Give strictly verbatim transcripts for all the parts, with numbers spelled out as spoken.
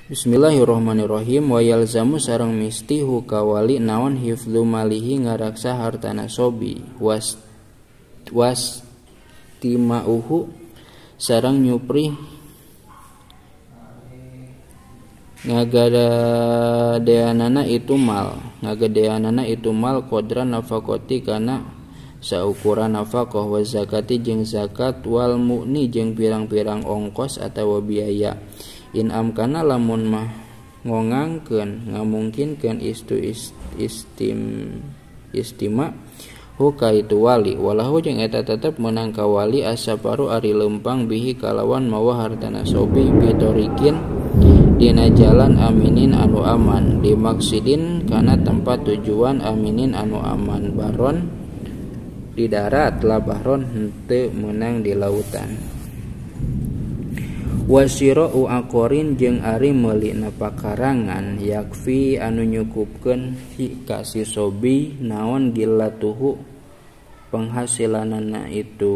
Bismillahirrahmanirrahim. Wa yalzamu sareng misti hukawali naon hifdzu malihi ngaraksa hartana sobi was was timauhu sareng nyupri ngagadeanana itu mal ngagadeanana itu mal qadra nafaqati kana saukuran nafaqah wa zakati jeung zakat wal mu'ni jeung pirang-pirang ongkos atawa biaya. In amkana lamun mah ngongangkeun ngamungkinkeun istu istim istima huka itu wali walahu jeung eta tetep menang ka wali asaparu ari lempang bihi kalawan mawa hartana sobi bitorikin dina jalan aminin anu aman dimaksidin kana tempat tujuan aminin anu aman baron di darat lah bahron henteu menang di lautan. Wasira'u aqorin jeung ari meulina pakarangan yakfi anu nyukupkeun ka si sobi naon gillatuhu penghasilanana itu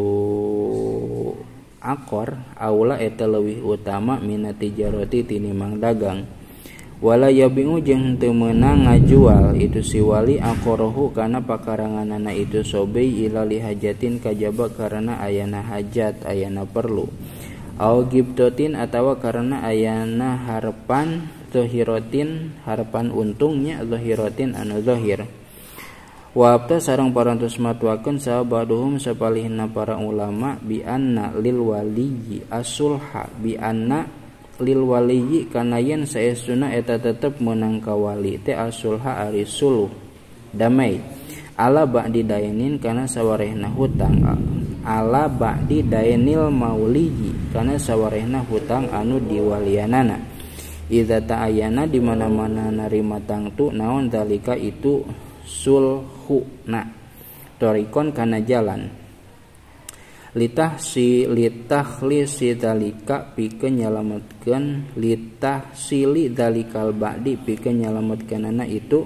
akor aula eta leuwih utama minati jaroti tinimang dagang wala yabi'u jeung teu meunang ngajual itu si wali aqorohu kana pakaranganana itu sobi ila lihajatin kajaba karena ayana hajat ayana perlu au gibtotin atawa karena ayana harapan zahiratin harapan untungnya zahiratin anu zahir wa abta sareng parantos matwakeun sahabaduhum sapalihna para ulama bi anna lil waliyyi asulha bi anna lil waliyyi kana yen saestuna eta tetep meunang ka wali teh asulha ari suluh damai ala ba'di dainin kana sawarehna hutang ala ba'di dainil mauliyi kana sawarehna hutang anu diwalianana idza ta'ayana di mana-mana narima tangtu naon dalika itu sulhuna torikon kana jalan litah si litah li si dalika pikeun nyalametkeun litah sili dalikal ba'di pikeun nyalametkeunana itu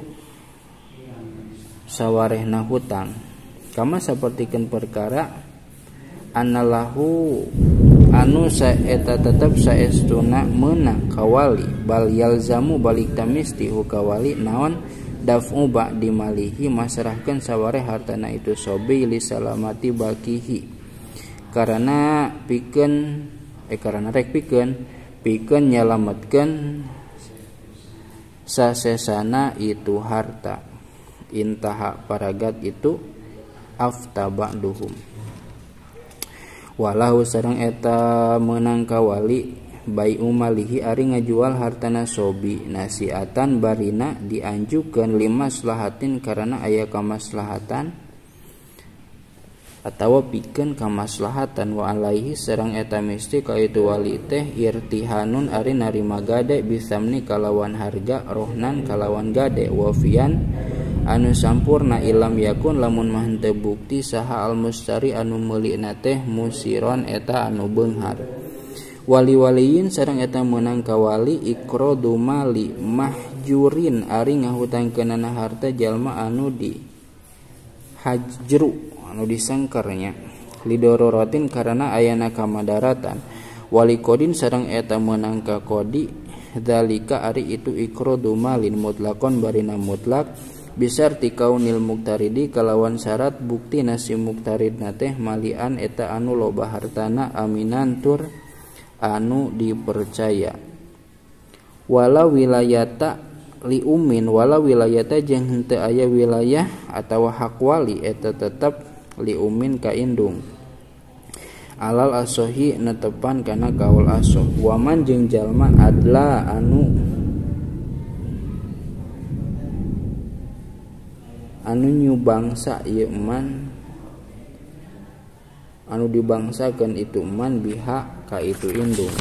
sawarehna hutang kama sapertikeun perkara anallahu anu saeta tetep saestuna meunang kawali bal yalzamu balik tamisti hukawali naon daf'u ba'di malihi masrahkeun sawareh hartana itu sobi li salamati bakihi karena pikeun eh karena rek pikeun pikeun nyalametkeun sasesana itu harta intaha paragat itu afta ba'duhum walahu sareng eta meunang ka wali bai'u malihi ari ngajual hartana sobi nasiatan barina dianjukeun limaslahatin karena aya kamaslahatan atawa pikeun kamaslahatan wa alaihi sareng eta mesti ka itu wali teh irtihanun ari narima gade bisamni kalawan harga rohnan kalawan gade wafian anu sampurna ilam yakun lamun mah henteu bukti saha al mustari anu meulina teh musiron eta anu beunghar wali-waliin sareng eta meunang ka wali iqradu mali mahjurin ari ngahutangkeunana harta jalma anu di hajru anu disangkernya lidororotin karena ayana kamadaratan wali kodin sareng eta meunang ka kodi zalika ari itu iqradu malin mutlaqon barina mutlak bisar tikaunil muktaridi kalawan syarat bukti nasi muktaridna teh malian eta anu loba hartana aminan tur anu dipercaya wala wilayata li umin wala wilayata jeung henteu aya wilayah atawa hak wali eta tetep li umin ka indung alal asohi netepan kana kaul asoh waman jeung jalma adla anu anu nyubangsa ieu man anu dibangsakeun itu man biha ka itu indung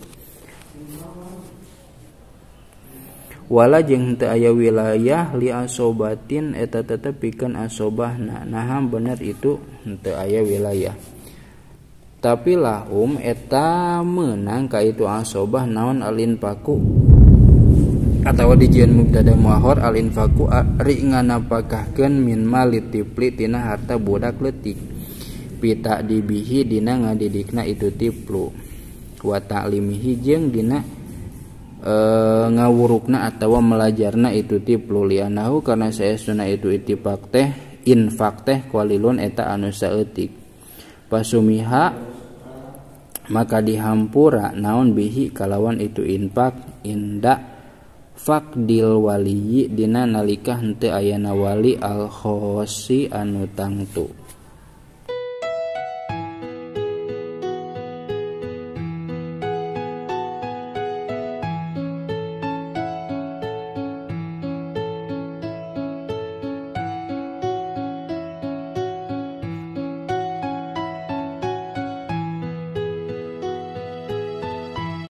wala jeung henteu aya wilayah li asobatin eta tetep pikeun asobahna nah bener itu henteu aya wilayah tapi lahum eta meunang ka itu asobah naon alin paku atawa dijieun mubtada muahhar al infaku ari nganapakahkeun min malit tipli tina harta budak leutik pita dibihi dina ngadidikna itu tiplu wa ta'limihi jeung dina e, ngawurukna atawa melajarna itu ti plulianahu karena saestuna itu ittifaq teh infak teh qalilun eta anu saeutik. Pasumiha maka dihampura naon bihi kalawan itu infak inda faqdil waliyi dina nalika henteu ayana wali al khosi anu tangtu.